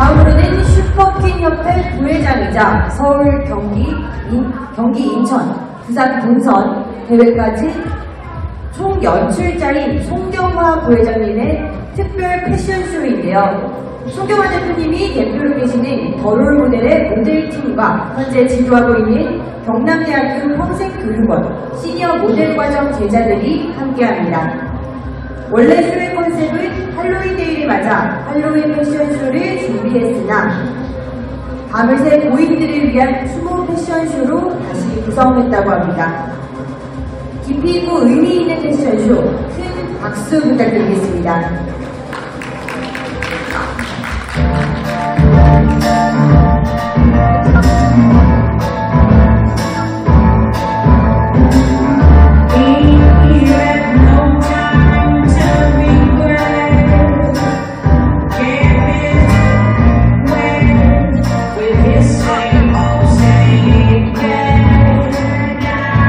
다음으로는 슈퍼퀸 협회 부회장이자 서울, 경기 인천, 부산 본선 대회까지 총 연출자인 송경화 부회장님의 특별 패션쇼인데요. 송경화 대표님이 대표로 계시는 더롤 모델의 모델팀과 현재 지도하고 있는 경남대학교 평생교육원 시니어 모델과정 제자들이 함께합니다. 원래 쇼의 컨셉은 할로윈 데이를 맞아 할로윈 패션쇼를 준비했으나 밤을새 고인들을 위한 추모 패션쇼로 다시 구성했다고 합니다. 깊이 있고 의미 있는 패션쇼 큰 박수 부탁드리겠습니다.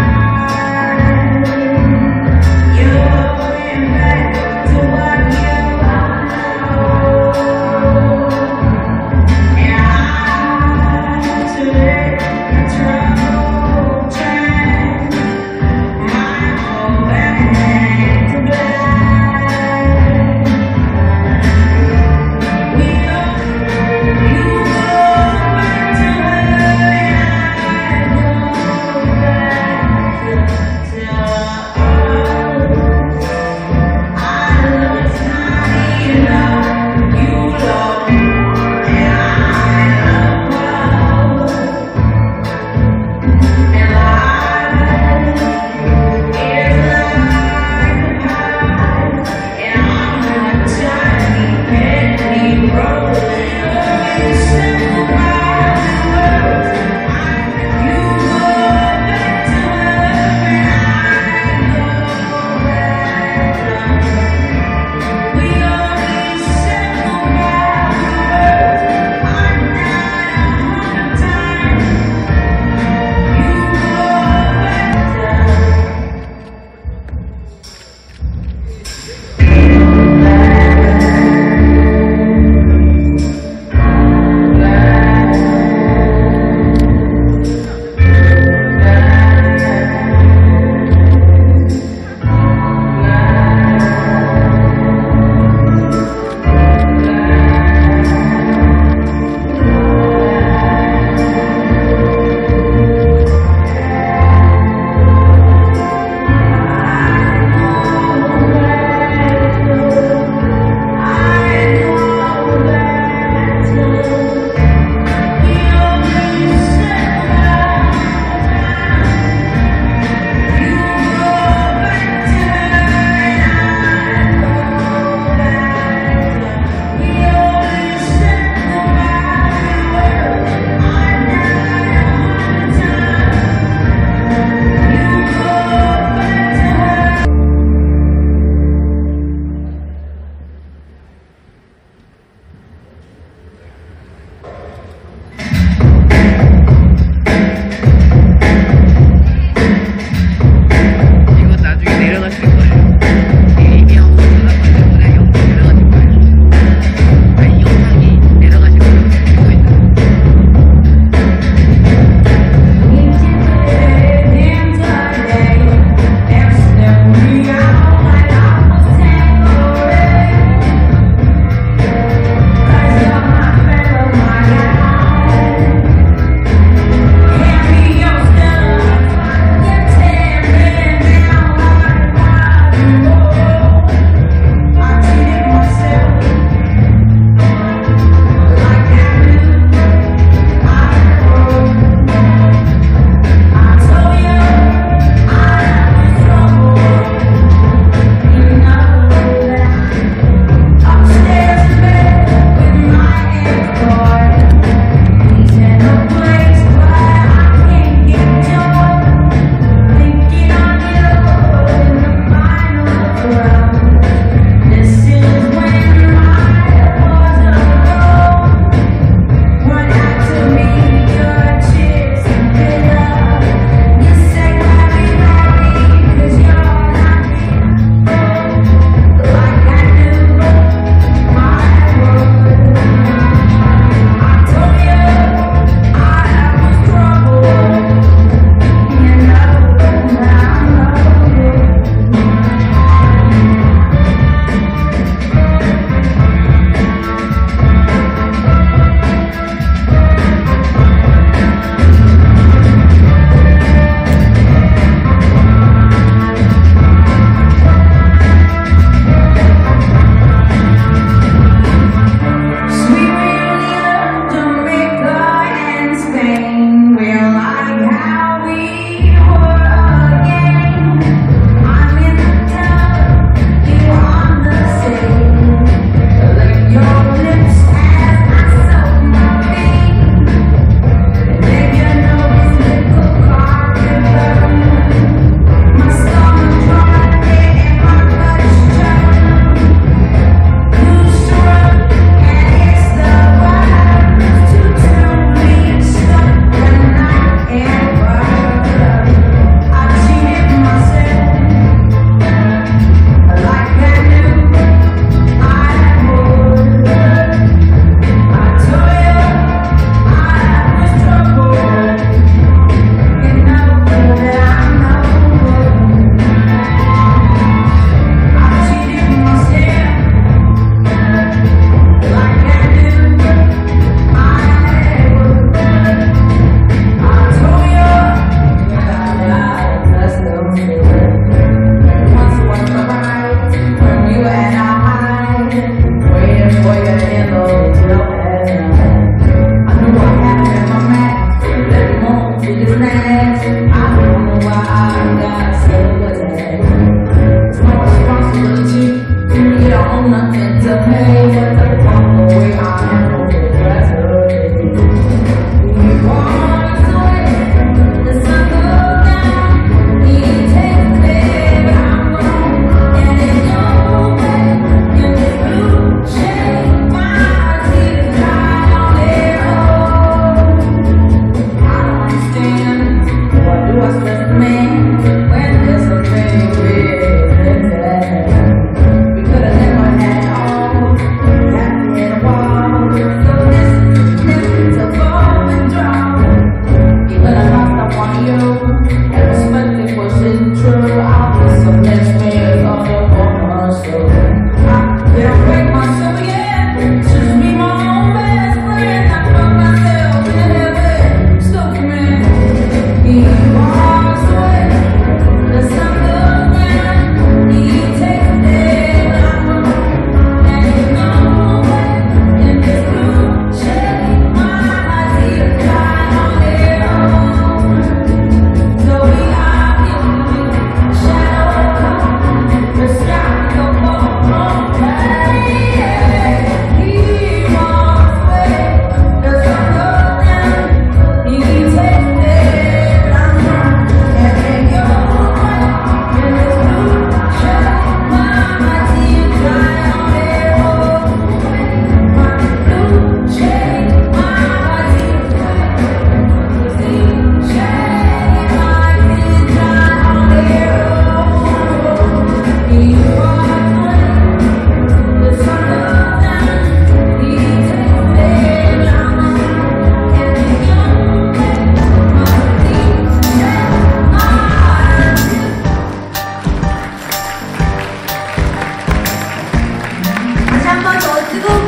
To what you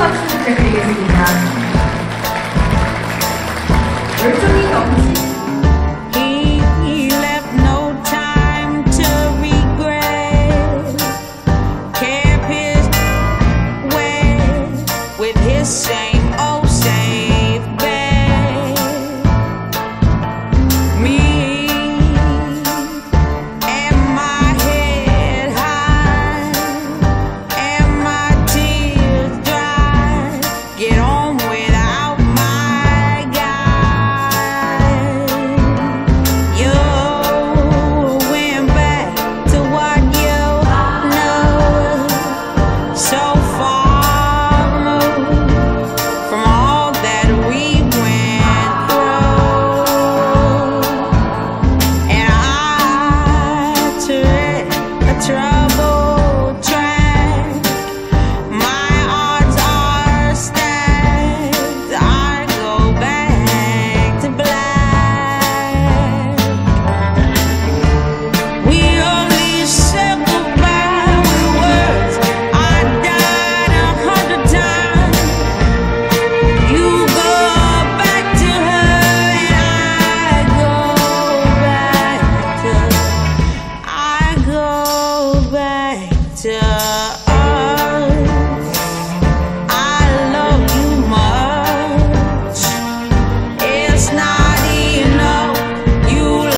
박수 부탁드리겠습니다. 열정이 넘치 He left no time to regret. Kept his way with his same old safe bet. Me and my head high and my tears dry. Get on without my guy. You went back to what you know. So far removed from all that we went through. And I tread a troubled track. My odds are stacked. I go back to black. We only said goodbye with words. I died 100 times. You go back to her, and I go back to us.